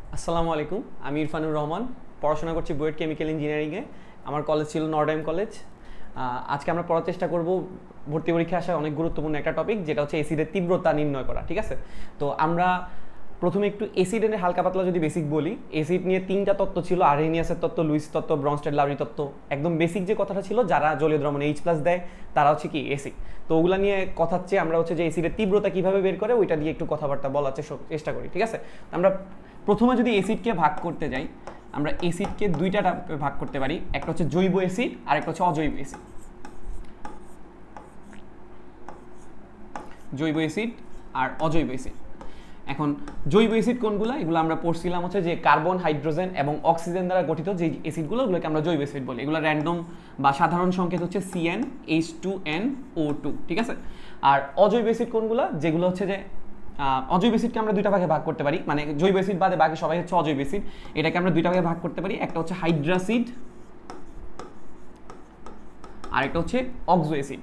আসসালামু আলাইকুম, আমি ইরফানুর রহমান। পড়াশোনা করছি বুয়েট কেমিক্যাল ইঞ্জিনিয়ারিংয়ে। আমার কলেজ ছিল নর্ডাইম কলেজ। আজকে আমরা পড়ার চেষ্টা করব ভর্তি পরীক্ষায় আসা অনেক গুরুত্বপূর্ণ একটা টপিক, যেটা হচ্ছে অ্যাসিডের তীব্রতা নির্ণয় করা। ঠিক আছে, তো আমরা প্রথমে একটু অ্যাসিডের হালকা পাতলা যদি বেসিক বলি। অ্যাসিড নিয়ে তিনটা তত্ত্ব ছিল: আরহেনিয়াসের তত্ত্ব, লুইস তত্ত্ব, ব্রনস্টেড লাউরি তত্ত্ব। একদম বেসিক যে কথাটা ছিল, যারা জলীয় দ্রবণে H+ দেয় তারা হচ্ছে কি অ্যাসিড। তো ওগুলা নিয়ে কথা হচ্ছে, আমরা হচ্ছে যে অ্যাসিডের তীব্রতা কীভাবে বের করে ওইটা দিয়ে একটু কথাবার্তা বলার চেষ্টা করি। ঠিক আছে, আমরা প্রথমে যদি অ্যাসিডকে ভাগ করতে যাই, আমরা অ্যাসিডকে দুইটা ভাগ করতে পারি। একটা হচ্ছে জৈব অ্যাসিড আর একটা হচ্ছে অজৈব অ্যাসিড। জৈব অ্যাসিড আর অজৈব অ্যাসিড। এখন জৈব অ্যাসিড কোনগুলো, এগুলো আমরা পড়ছিলাম হচ্ছে যে কার্বন, হাইড্রোজেন এবং অক্সিজেন দ্বারা গঠিত যে অ্যাসিডগুলো, ওগুলোকে আমরা জৈব অ্যাসিড বলি। এগুলো র্যান্ডম বা সাধারণ সংকেত হচ্ছে CnH2nO2। ঠিক আছে, আর অজৈব অ্যাসিড কোনগুলো, যেগুলো হচ্ছে যে অজৈব অ্যাসিডকে আমরা দুইটা ভাগে ভাগ করতে পারি, মানে জৈব অ্যাসিড বাদে বাকি সবাই হচ্ছে অজৈব অ্যাসিড। এটাকে আমরা দুইটা ভাগে ভাগ করতে পারি, একটা হচ্ছে হাইড্রাসিড আর একটা হচ্ছে অক্সো অ্যাসিড।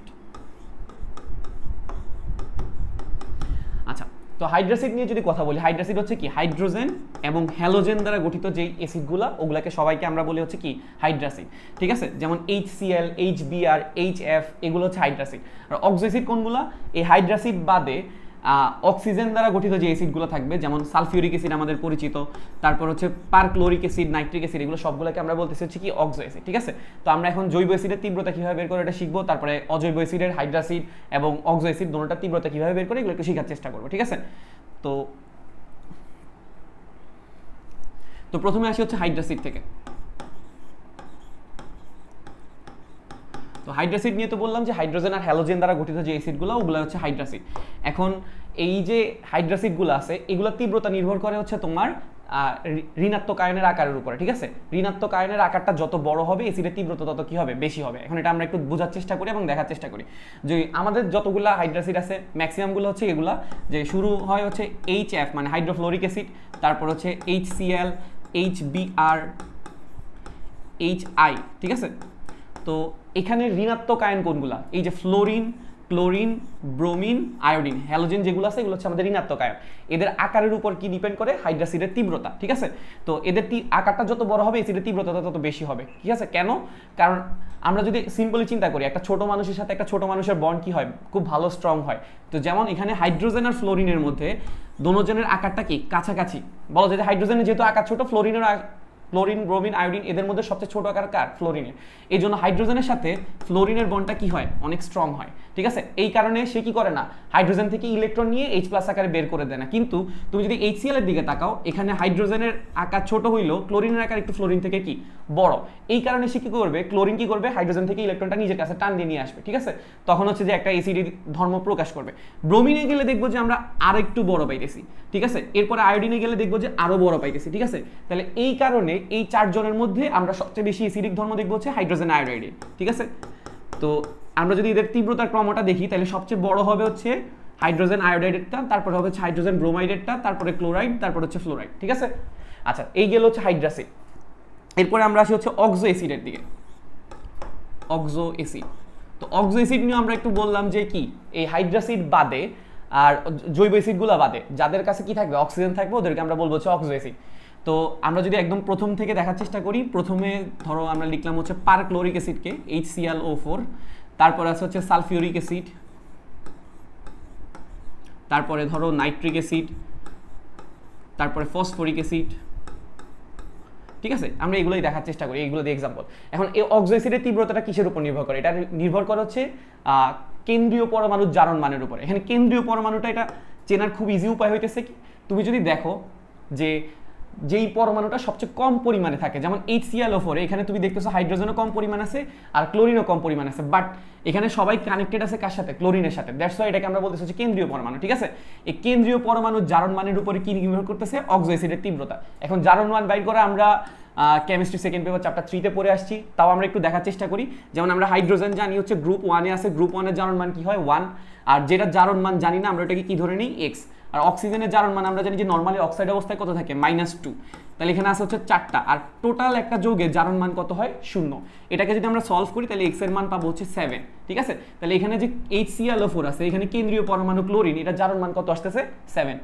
আচ্ছা, তো হাইড্রাসিড নিয়ে যদি কথা বলি, হাইড্রাসিড হচ্ছে কি হাইড্রোজেন এবং হ্যালোজেন দ্বারা গঠিত যেই অ্যাসিডগুলো, ওগুলাকে সবাইকে আমরা বলি হচ্ছে কি হাইড্রাসিড। ঠিক আছে, যেমন HCl, HBr, HF, এগুলো হচ্ছে হাইড্রাসিড। আর অক্সো অ্যাসিড কোনগুলো, এই হাইড্রাসিড বাদে অক্সিজেন দ্বারা গঠিত যে অ্যাসিডগুলো থাকবে, যেমন সালফিউরিক অ্যাসিড আমাদের পরিচিত, তারপর হচ্ছে পারক্লোরিক অ্যাসিড, নাইট্রিক অ্যাসিড, এগুলো সবগুলোকে আমরা বলতেছি হচ্ছে কি অক্সো অ্যাসিড। ঠিক আছে, তো আমরা এখন জৈব অ্যাসিডের তীব্রতা কীভাবে বের করে এটা শিখবো, তারপরে অজৈব অ্যাসিডের হাইড্রাসিড এবং অক্সো অ্যাসিড দুটোটার তীব্রতা কীভাবে বের করে এগুলো একটু শেখার চেষ্টা করবো। ঠিক আছে, তো প্রথমে আসি হচ্ছে হাইড্রাসিড থেকে। তো হাইড্রাসিড নিয়ে তো বললাম যে হাইড্রোজেন আর হ্যালোজেন দ্বারা গঠিত যে অ্যাসিডগুলো, ওগুলো হচ্ছে হাইড্রাসিড। এখন এই যে হাইড্রাসিডগুলো আছে, এগুলোর তীব্রতা নির্ভর করে হচ্ছে তোমার ঋণাত্মক আয়নের আকারের উপরে। ঠিক আছে, ঋণাত্মক আয়নের আকারটা যত বড় হবে, অ্যাসিডের তীব্রতা তত কি হবে, বেশি হবে। এখন এটা আমরা একটু বোঝার চেষ্টা করি এবং দেখার চেষ্টা করি যে আমাদের যতগুলা হাইড্রাসিড আছে ম্যাক্সিমামগুলো হচ্ছে এগুলা, যে শুরু হয় হচ্ছে HF মানে হাইড্রোফ্লোরিক অ্যাসিড, তারপর হচ্ছে HCl, HBr, HI। ঠিক আছে, তো এখানে ঋণাত্মক আয়ন কোনগুলা, এই যে fluorine, chlorine, bromine, iodine, halogen যেগুলো আছে, এগুলো হচ্ছে আমাদের ঋণাত্মক আয়ন। এদের আকারের উপর কি ডিপেন্ড করে, হাইড্রাসিডের তীব্রতা। ঠিক আছে, তো এদের আকারটা যত বড় হবে, অ্যাসিডের তীব্রতা তত বেশি হবে। ঠিক আছে, কেন? কারণ আমরা যদি সিম্পলি চিন্তা করি, একটা ছোট মানুষের সাথে একটা ছোট মানুষের বন্ড কি হয়, খুব ভালো স্ট্রং হয়। তো যেমন এখানে হাইড্রোজেন আর ফ্লোরিনের মধ্যে দোনোজনের আকারটা কি কাছাকাছি, বলা যায় যে হাইড্রোজেনের যেহেতু আকার ছোট, ক্লোরিন, ব্রোমিন, আয়োডিন, এদের মধ্যে সবচেয়ে ছোট আকার কার, ফ্লোরিনের। এই জন্য হাইড্রোজেনের সাথে ফ্লোরিনের বন্ডটা কি হয়, অনেক স্ট্রং হয়। ঠিক আছে, এই কারণে সে কি করে না, হাইড্রোজেন থেকে ইলেকট্রন নিয়ে H+ আকারে বের করে দেয় না। কিন্তু তুমি যদি HCl এর দিকে তাকাও, এখানে হাইড্রোজেনের আকার ছোট হইলেও ক্লোরিনের আকার একটু ফ্লোরিন থেকে কি বড়। এই কারণে সে কি করবে, ক্লোরিন কি করবে, হাইড্রোজেন থেকে ইলেকট্রনটা নিজের কাছে টান দিয়ে নিয়ে আসবে। ঠিক আছে, তখন হচ্ছে যে একটা অ্যাসিডের ধর্ম প্রকাশ করবে। ব্রোমিনে গেলে দেখবো যে আমরা আরেকটু বড় পাইতেছি। ঠিক আছে, এরপরে আয়োডিনে গেলে দেখবো যে আরো বড় পাইতেছি। ঠিক আছে, তাহলে এই কারণে এই চারজনের মধ্যে আমরা সবচেয়ে বেশি অ্যাসিডিক ধর্ম দেখবো হচ্ছে হাইড্রোজেন আয়োডাইডে। ঠিক আছে, তো আমরা যদি এদের তীব্রতার ক্রমটা দেখি, তাহলে সবচেয়ে বড় হবে হচ্ছে হাইড্রোজেন আয়োডাইডেরটা, তারপরে হবে হচ্ছে হাইড্রোজেন ব্রোমাইডেরটা, তারপরে ক্লোরাইড, তারপর হচ্ছে ফ্লোরাইড। ঠিক আছে, আচ্ছা, এই গেল হচ্ছে হাইড্রাসিড। এরপরে আমরা আসি হচ্ছে অক্সো অ্যাসিডের দিকে। অক্সো অ্যাসিড, তো অক্সো অ্যাসিড নিয়ে আমরা একটু বললাম যে কি, এই হাইড্রাসিড বাদে আর জৈব অ্যাসিডগুলো বাদে যাদের কাছে কি থাকবে, অক্সিজেন থাকবে, ওদেরকে আমরা বলবো হচ্ছে অক্সো অ্যাসিড। তো আমরা যদি একদম প্রথম থেকে দেখার চেষ্টা করি, প্রথমে ধরো আমরা লিখলাম হচ্ছে পারক্লোরিক অ্যাসিডকে HClO4, তারপরে আছে হচ্ছে সালফিউরিক অ্যাসিড, তারপরে ধরো নাইট্রিক অ্যাসিড, তারপরে ফসফরিক অ্যাসিড। ঠিক আছে, আমরা এগুলোই দেখার চেষ্টা করি, এগুলো দিয়ে এক্সাম্পল। এখন এই অক্সো অ্যাসিডের তীব্রতাটা কিসের উপর নির্ভর করে, এটা নির্ভর করে হচ্ছে কেন্দ্রীয় পরমাণুর জারণ মানের উপরে। এখানে কেন্দ্রীয় পরমাণুটা এটা চেনার খুব ইজি উপায় হইতেছে কি, তুমি যদি দেখো যে যেই পরমাণুটা সবচেয়ে কম পরিমাণে থাকে, যেমন HClO4, এখানে তুমি দেখতেছো হাইড্রোজেনও কম পরিমাণ আছে আর ক্লোরিনও কম পরিমাণ আছে, বাট এখানে সবাই কানেক্টেড আছে কার সাথে, ক্লোরিনের সাথে। দ্যাটস ওয়াই এটাকে আমরা বলতেছি হচ্ছে কেন্দ্রীয় পরমাণু। ঠিক আছে, এই কেন্দ্রীয় পরমাণুর জারণ মানের উপরে কি নির্ভর করতেছে, অক্সো অ্যাসিডের তীব্রতা। এখন জারণ মান বাইর করা আমরা কেমিস্ট্রি সেকেন্ড পেপার চ্যাপ্টার 3-তে পড়ে আসছি, তাও আমরা একটু দেখার চেষ্টা করি। যেমন আমরা হাইড্রোজেন জানি হচ্ছে গ্রুপ 1-এ আছে, গ্রুপ 1-এর জারণ মান কি হয় 1, আর যেটা জারণ মান জানি না আমরা ওটাকে কি ধরে নিই, X। আর অক্সিজেনের জারণ মান আমরা জানি যে নরমালি অক্সাইড অবস্থায় কত থাকে, -2, তাহলে এখানে আছে হচ্ছে 4টা, আর টোটাল একটা যৌগের জারণ মান কত হয়, 0। এটাকে যদি আমরা সলভ করি তাহলে X এর মান পাবো হচ্ছে 7। ঠিক আছে, তাহলে এখানে যে HClO4 আছে, এখানে কেন্দ্রীয় পরমাণু ক্লোরিন, এটা জারণ মান কত আসতেছে 7।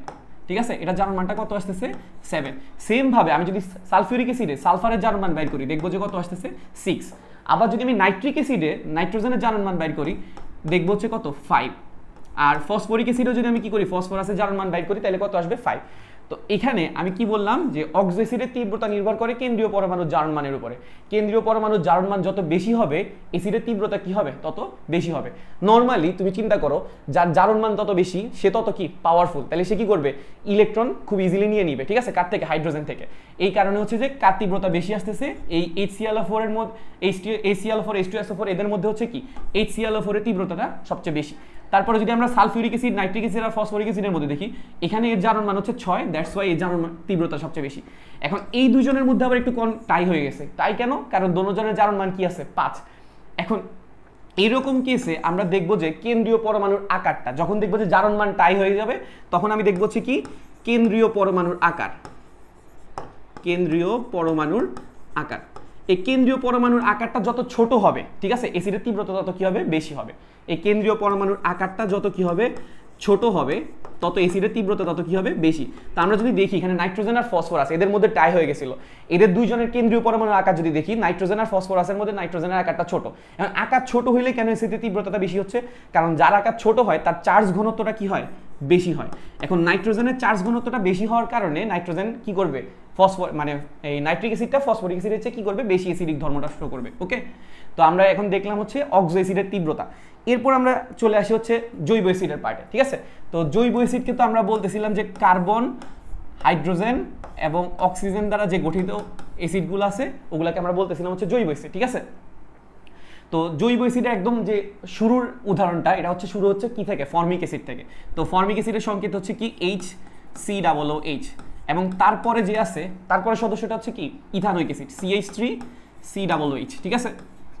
ঠিক আছে, এটা জারণ মানটা কত আসতেছে 7। সেম ভাবে আমি যদি সালফিউরিক অ্যাসিডে সালফারের জারণ মান বাইর করি দেখবো যে কত আসতেছে 6। আবার যদি আমি নাইট্রিক অ্যাসিডে নাইট্রোজেনের জারণ মান বাইর করি দেখবো হচ্ছে কত 5। আর ফসফরিক অ্যাসিডেও যদি আমি কি করি ফসফরাসের জারণ মান বাইর করি তাহলে কত আসবে 5। তো এখানে আমি কি বললাম যে অক্সো অ্যাসিডের তীব্রতা নির্ভর করে কেন্দ্রীয় পরমাণুর জারণ মানের উপরে। কেন্দ্রীয় পরমাণুর জারণ মান যত বেশি হবে অ্যাসিডের তীব্রতা কি হবে তত বেশি হবে। নর্মালি তুমি চিন্তা করো যার জারণ মান তত বেশি সে তত কি পাওয়ারফুল, তাহলে সে কি করবে ইলেকট্রন খুব ইজিলি নিয়ে নিবে, ঠিক আছে, কার থেকে হাইড্রোজেন থেকে। এই কারণে হচ্ছে যে কার তীব্রতা বেশি আসতেছে এই HClO4 এর মধ্যে HClO4 H2SO4 এদের মধ্যে হচ্ছে কি HClO4 এর তীব্রতাটা সবচেয়ে বেশি। তারপরে যদি আমরা সালফিউরিক অ্যাসিড নাইট্রিক অ্যাসিড আর ফসফরিক অ্যাসিডের মধ্যে দেখি এখানে এর জারণ মান হচ্ছে 6, দ্যাটস ওয়াই এর জারণ তীব্রতা সবচেয়ে বেশি। এখন এই দুজনের মধ্যে আবার একটু টাই হয়ে গেছে, তাই কেন? কারণ দোনোজনের জারণ মান কি আছে 5। এখন এইরকম কেসে আমরা দেখবো যে কেন্দ্রীয় পরমাণুর আকারটা যখন দেখবো যে জারণ মান টাই হয়ে যাবে তখন আমি দেখবো হচ্ছে কি কেন্দ্রীয় পরমাণুর আকার। কেন্দ্রীয় পরমাণুর আকার, এই কেন্দ্রীয় পরমাণুর আকারটা যত ছোট হবে, ঠিক আছে, অ্যাসিডের তীব্রতা তত কি হবে বেশি হবে। এই কেন্দ্রীয় পরমাণুর আকারটা যত কি হবে ছোট হবে তত অ্যাসিডের তীব্রতা তত কি হবে বেশি। তো আমরা যদি দেখি এখানে নাইট্রোজেন আর ফসফরাস এদের মধ্যে টাই হয়ে গেছিল, এদের দুইজনের কেন্দ্রীয় পরমাণুর আকার যদি দেখি নাইট্রোজেন আর ফসফরাসের মধ্যে নাইট্রোজেনের আকারটা ছোট। এখন আকার ছোট হইলে কেন অ্যাসিডের তীব্রতাটা বেশি হচ্ছে? কারণ যার আকার ছোট হয় তার চার্জ ঘনত্বটা কি হয় বেশি হয়। এখন নাইট্রোজেনের চার্জ ঘনত্বটা বেশি হওয়ার কারণে নাইট্রোজেন কি করবে মানে এই নাইট্রিক অ্যাসিডটা ফসফরিক অ্যাসিডের চেয়ে কি করবে বেশি অ্যাসিডিক ধর্মটা শো করবে। ওকে, তো আমরা এখন দেখলাম হচ্ছে অক্সো অ্যাসিডের তীব্রতা। এরপর আমরা চলে আসি হচ্ছে জৈব অ্যাসিডের পার্টে, ঠিক আছে। তো জৈব অ্যাসিডকে তো আমরা বলতেছিলাম যে কার্বন, হাইড্রোজেন এবং অক্সিজেন দ্বারা যে গঠিত অ্যাসিডগুলো আছে ওগুলাকে আমরা বলতেছিলাম হচ্ছে জৈব অ্যাসিড, ঠিক আছে। তো জৈব অ্যাসিডের একদম যে শুরুর উদাহরণটা এটা হচ্ছে শুরু হচ্ছে কি থেকে ফর্মিক অ্যাসিড থেকে। তো ফর্মিক অ্যাসিডের সংকেত হচ্ছে কি HCOOH এবং তারপরে যে আছে তারপরে সদস্যটা হচ্ছে কি ইথানোইক অ্যাসিড CH3COOH, ঠিক আছে।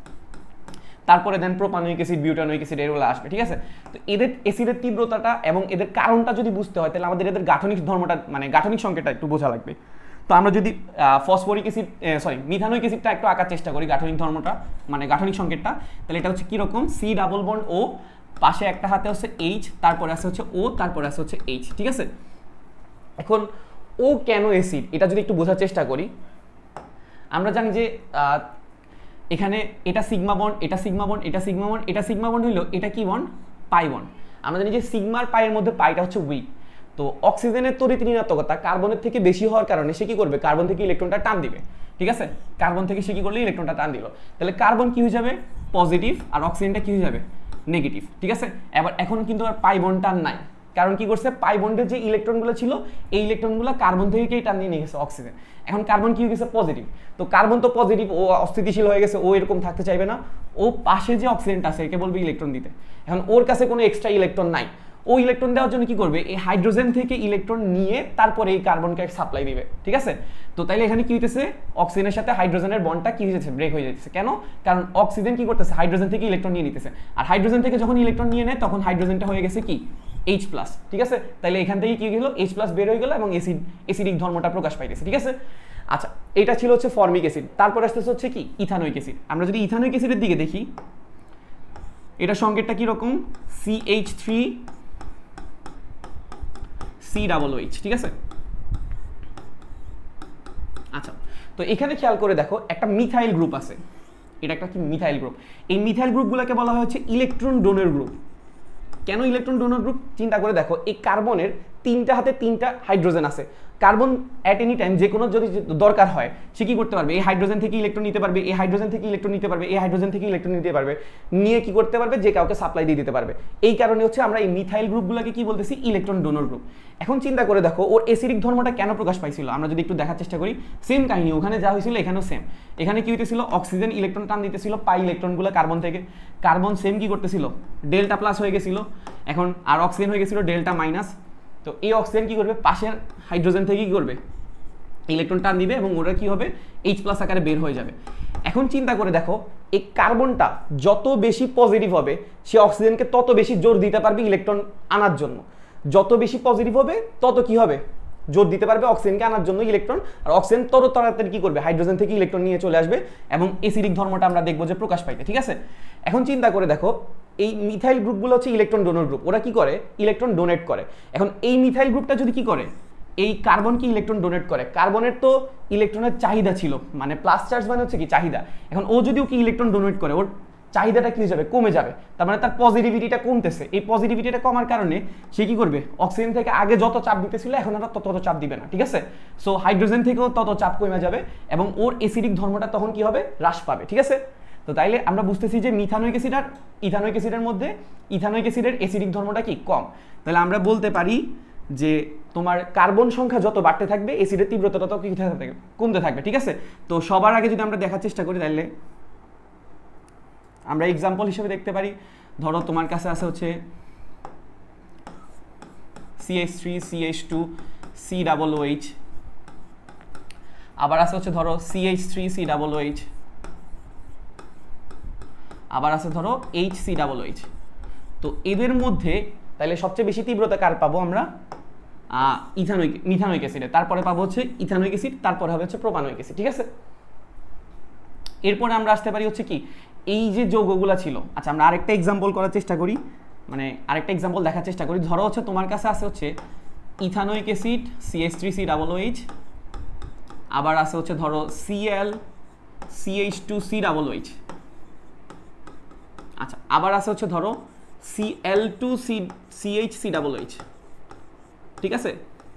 তারপরে then propanoic acid, butanoic acid এগুলো আসবে, ঠিক আছে। তো এদের অ্যাসিডের তীব্রতাটা এবং এদের কারণটা যদি বুঝতে হয় তাহলে আমাদের এদের গাঠনিক ধর্মটা মানে গাঠনিক সংকেতটা একটু বোঝা লাগবে। তো আমরা যদি ফসফরিক অ্যাসিড মিথানোইক অ্যাসিডটা একটু আঁকার চেষ্টা করি গাঠনিক ধর্মটা মানে গাঠনিক সংকেতটা, তাহলে এটা হচ্ছে কীরকম C ডাবল বন্ড O, পাশে একটা হাতে হচ্ছে H, তারপরে আছে হচ্ছে O, তারপরে আছে হচ্ছে H, ঠিক আছে। এখন ও কেন অ্যাসিড এটা যদি একটু বোঝার চেষ্টা করি, আমরা জানি যে এখানে এটা সিগমা বন্ড, এটা সিগমা বন্ড, এটা সিগমা বন্ড, এটা সিগমা বন্ড হইলো এটা কি বন্ড পাই বন্ড। আমরা জানি যে সিগমার পাইয়ের মধ্যে পাইটা হচ্ছে উইক। তো অক্সিজেনের তড়িৎ ঋণাত্মকতা কার্বনের থেকে বেশি হওয়ার কারণে সে কি করবে কার্বন থেকে ইলেকট্রনটা টান দিবে, ঠিক আছে। কার্বন থেকে সে কি করলে ইলেকট্রনটা টান দিল, তাহলে কার্বন কি হয়ে যাবে পজিটিভ আর অক্সিজেনটা কি হয়ে যাবে নেগেটিভ, ঠিক আছে। এবার এখন কিন্তু আর পাই বন্ডটা নাই, কারণ কি করছে পাই বন্ডের যে ইলেকট্রনগুলো ছিল এই ইলেকট্রনগুলো কার্বন থেকেই টান নিয়ে গেছে অক্সিজেন। এখন কার্বন কি হয়ে গেছে পজিটিভ, তো কার্বন তো পজিটিভ, ও অস্থিতিশীল হয়ে গেছে, ও এরকম থাকতে চাইবে না, ও পাশে যে অক্সিজেনটা আছে একে বলবে ইলেকট্রন দিতে। এখন ওর কাছে কোনো এক্সট্রা ইলেকট্রন নাই, ও ইলেকট্রন দেওয়ার জন্য কি করবে এই হাইড্রোজেন থেকে ইলেকট্রন নিয়ে তারপরে এই কার্বনকে সাপ্লাই দিবে, ঠিক আছে। তো তাইলে এখানে কি হইতেছে অক্সিজেনের সাথে হাইড্রোজেনের বন্ডটা কি হয়ে যাচ্ছে ব্রেক হয়ে যাচ্ছে, কেন? কারণ অক্সিজেন কি করতেছে হাইড্রোজেন থেকে ইলেকট্রন নিয়ে নিতেছে, আর হাইড্রোজেন থেকে যখন ইলেকট্রন নিয়ে নেয় তখন হাইড্রোজেনটা হয়ে গেছে কি H+, ঠিক আছে। তাইলে এখান থেকে কি হলো H+ বের হয়ে গেল এবং অ্যাসিডিক ধর্মটা প্রকাশ পাইতেছে, ঠিক আছে। আচ্ছা, এটা ছিল হচ্ছে ফর্মিক অ্যাসিড। তারপর আসতেছে হচ্ছে কি ইথানোইক অ্যাসিড। আমরা যদি ইথানোইক অ্যাসিডের দিকে দেখি এটা সংকেতটা কি রকম CH3COOH, ঠিক আছে। আচ্ছা, তো এখানে খেয়াল করে দেখো একটা মিথাইল গ্রুপ আছে, এটা একটা কি মিথাইল গ্রুপ। এই মিথাইল গ্রুপগুলোকে বলা হয় হচ্ছে ইলেকট্রন ডোনর গ্রুপ। কেন ইলেকট্রন ডোনর গ্রুপ? চিন্তা করে দেখো এই কার্বনের তিনটা হাতে তিনটা হাইড্রোজেন আছে, কার্বন অ্যাট এনি টাইম যে কোনো যদি দরকার হয় সে কি করতে পারবে এই হাইড্রোজেন থেকে ইলেকট্রন নিতে পারবে, এই হাইড্রোজেন থেকে ইলেকট্রন নিতে পারবে, এই হাইড্রোজেন থেকে ইলেকট্রন নিতে পারবে, নিয়ে কি করতে পারবে যে কাউকে সাপ্লাই দিয়ে দিতে পারবে। এই কারণে হচ্ছে আমরা এই মিথাইল গ্রুপগুলোকে কি বলতেছি ইলেকট্রন ডোনর গ্রুপ। এখন চিন্তা করে দেখো ওর অ্যাসিডিক ধর্মটা কেন প্রকাশ পাইছিল, আমরা যদি একটু দেখার চেষ্টা করি সেম কাহিনী, ওখানে যা হয়েছিল এখানেও সেম। এখানে কি হইতেছিল অক্সিজেন ইলেকট্রন টান দিতেছিল পাই ইলেকট্রনগুলো কার্বন থেকে, কার্বন সেম কি করতেছিল ডেল্টা প্লাস হয়ে গেছিল, এখন আর অক্সিজেন হয়ে গেছিল ডেল্টা মাইনাস। তো এই অক্সিজেন কি করবে পাশের হাইড্রোজেন থেকে কি করবে ইলেকট্রন টান দিবে এবং ওরা কি হবে H+ আকারে বের হয়ে যাবে। এখন চিন্তা করে দেখো এই কার্বনটা যত বেশি পজিটিভ হবে সে অক্সিজেনকে তত বেশি জোর দিতে পারবে ইলেকট্রন আনার জন্য, যত বেশি পজিটিভ হবে তত কি হবে জোর দিতে পারবে অক্সিজেনকে আনার জন্য ইলেকট্রন, আর অক্সিজেন তত তাড়াতাড়ি কি করবে হাইড্রোজেন থেকে ইলেকট্রন নিয়ে চলে আসবে এবং অ্যাসিডিক ধর্মটা আমরা দেখবো যে প্রকাশ পাইতে, ঠিক আছে। এখন চিন্তা করে দেখো এই মিথাইল গ্রুপগুলো হচ্ছে ইলেকট্রন ডোনর গ্রুপ, ওরা কি করে ইলেকট্রন ডোনেট করে। এখন এই মিথাইল গ্রুপটা যদি কি করে এই কার্বনকে ইলেকট্রন ডোনেট করে, কার্বনের তো ইলেকট্রনের চাহিদা ছিল, মানে প্লাস চার্জ মানে হচ্ছে কি চাহিদা, এখন ও যদি ওকে ইলেকট্রন ডোনেট করে ওর চাহিদাটা কি হয়ে যাবে কমে যাবে, তার মানে তার পজিটিভিটিটা কমতেছে। এই পজিটিভিটিটা কমার কারণে সে কি করবে অক্সিজেন থেকে আগে যত চাপ দিতেছিল এখন আর তত চাপ দিবে না, ঠিক আছে। সো হাইড্রোজেন থেকেও তত চাপ কমে যাবে এবং ওর অ্যাসিডিক ধর্মটা তখন কি হবে হ্রাস পাবে, ঠিক আছে। তো তাইলে আমরা বুঝতেছি যে মিথানোইক অ্যাসিড আর ইথানোইক অ্যাসিডের মধ্যে ইথানোইক অ্যাসিডের অ্যাসিডিক ধর্মটা কি কম। তাহলে আমরা বলতে পারি যে তোমার কার্বন সংখ্যা যত বাড়তে থাকবে অ্যাসিডের তীব্রতা তত কি থাকবে কমতে থাকবে, ঠিক আছে। তো সবার আগে যদি আমরা দেখার চেষ্টা করি তাহলে আমরা এক্সাম্পল হিসেবে দেখতে পারি, ধরো তোমার কাছে আছে হচ্ছে CH3 CH2 COOH, আবার আছে হচ্ছে ধরো CH3 COOH, আবার আছে ধরো HCOOH। তো এদের মধ্যে তাহলে সবচেয়ে বেশি তীব্রতা কার পাবো আমরা মিথানোইক অ্যাসিডে, তারপরে পাবো হচ্ছে ইথানোইক অ্যাসিড, তারপরে হবে হচ্ছে প্রোপানোইক অ্যাসিড, ঠিক আছে। এরপরে আমরা আসতে পারি হচ্ছে কি এই যে যৌগগুলো ছিল। আচ্ছা আমরা আরেকটা এক্সাম্পল করার চেষ্টা করি, মানে আরেকটা এক্সাম্পল দেখার চেষ্টা করি। ধরো হচ্ছে তোমার কাছে আছে হচ্ছে ইথানোইক অ্যাসিড CH3COOH, আবার আছে হচ্ছে ধরো CH2COOH, আচ্ছা আবার আছে হচ্ছে ধরো Cl2CHCOOH, ঠিক আছে।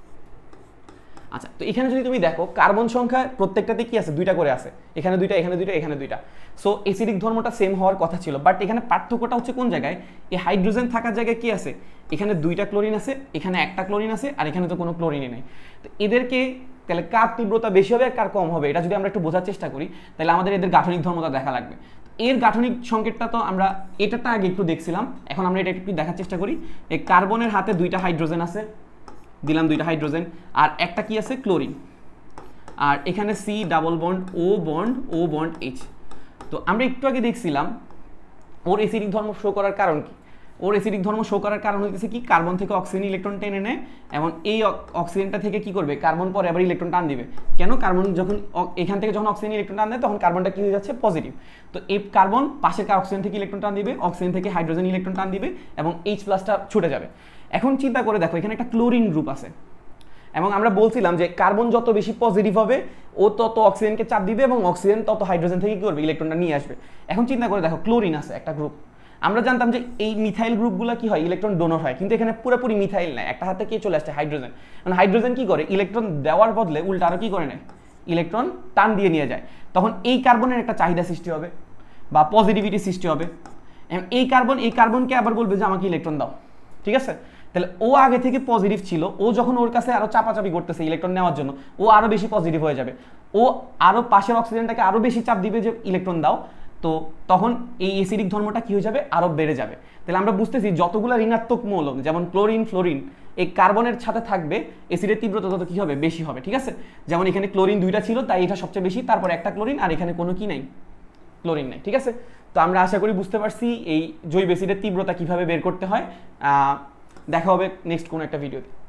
আচ্ছা তো এখানে যদি তুমি দেখো কার্বন সংখ্যা প্রত্যেকটাতে কি আছে দুইটা করে আছে, এখানে দুইটা এখানে দুইটা এখানে দুইটা। সো অ্যাসিডিক ধর্মটা সেম হওয়ার কথা ছিল, বাট এখানে পার্থক্যটা হচ্ছে কোন জায়গায়, এই হাইড্রোজেন থাকার জায়গায় কি আছে, এখানে দুইটা ক্লোরিন আছে, এখানে একটা ক্লোরিন আছে, আর এখানে তো কোনো ক্লোরিনই নেই। তো এদেরকে তাহলে কার তীব্রতা বেশি হবে আর কার কম হবে এটা যদি আমরা একটু বোঝার চেষ্টা করি তাহলে আমাদের এদের গাঠনিক ধর্মটা দেখা লাগবে। এর গাঠনিক সংকেতটা তো আমরা এটাটা আগে একটু দেখছিলাম, এখন আমরা এটা একটু দেখার চেষ্টা করি। এই কার্বনের হাতে দুইটা হাইড্রোজেন আছে, দিলাম দুইটা হাইড্রোজেন, আর একটা কি আছে ক্লোরিন, আর এখানে C ডাবল বন্ড ও বন্ড H। তো আমরা একটু আগে দেখছিলাম ওর অ্যাসিডিক ধর্ম শো করার কারণ কি, ওর অ্যাসিডিক ধর্ম শো করার কারণ হচ্ছে কি কার্বন থেকে অক্সিজেন ইলেকট্রন টেনে নেয় এবং এই অক্সিজেনটা থেকে কি করবে কার্বন পরে আবার ইলেকট্রন টান দিবে। কেন, কার্বন যখন এখান থেকে যখন অক্সিজেন ইলেকট্রন টান দেয় তখন কার্বনটা কি হয়ে যাচ্ছে পজিটিভ। তো এই কার্বন পাশের অক্সিজেন থেকে ইলেকট্রন টান দিবে, অক্সিজেন থেকে হাইড্রোজেন ইলেকট্রন টান দিবে এবং H+টা ছুটে যাবে। এখন চিন্তা করে দেখো এখানে একটা ক্লোরিন গ্রুপ আছে এবং আমরা বলছিলাম যে কার্বন যত বেশি পজিটিভ হবে ও তত অক্সিজেনকে চাপ দিবে এবং অক্সিজেন তত হাইড্রোজেন থেকে কি করবে ইলেকট্রনটা নিয়ে আসবে। এখন চিন্তা করে দেখো ক্লোরিন আছে একটা গ্রুপ, আমরা জানতাম যে এই মিথাইল গ্রুপগুলো কি হয় ইলেকট্রন ডোনর হয়, কিন্তু এখানে পুরোপুরি মিথাইল নাই, একটা হাতে কে চলে আসছে হাইড্রোজেন। মানে হাইড্রোজেন কি করে ইলেকট্রন দেওয়ার বদলে উল্টা আরো কি করে নেয় ইলেকট্রন টান দিয়ে নিয়ে যায়, তখন এই কার্বনের একটা চাহিদা সৃষ্টি হবে বা পজিটিভিটি সৃষ্টি হবে। এই কার্বনকে আবার বলবে যে আমাকে ইলেকট্রন দাও, ঠিক আছে। তাহলে ও আগে থেকে পজিটিভ ছিল, ও যখন ওর কাছে আরো চাপাচাপি করতেছে ইলেকট্রন নেওয়ার জন্য ও আরো বেশি পজিটিভ হয়ে যাবে, ও আরো পাশের অক্সিজেনটাকে আরো বেশি চাপ দিবে যে ইলেকট্রন দাও, তো তখন এই অ্যাসিডিক ধর্মটা কি হয়ে যাবে আরো বেড়ে যাবে। তাহলে আমরা বুঝতেছি যতগুলো ঋণাত্মক মৌল যেমন ক্লোরিন ফ্লোরিন এই কার্বনের সাথে থাকবে অ্যাসিডের তীব্রতা তত কি হবে বেশি হবে, ঠিক আছে। যেমন এখানে ক্লোরিন দুইটা ছিল তাই এটা সবচেয়ে বেশি, তারপর একটা ক্লোরিন আর এখানে কোনো কি নাই ক্লোরিন নাই, ঠিক আছে। তো আমরা আশা করি বুঝতে পারছি এই জৈব অ্যাসিডের তীব্রতা কিভাবে বের করতে হয়। দেখা হবে নেক্সট কোনো একটা ভিডিওতে।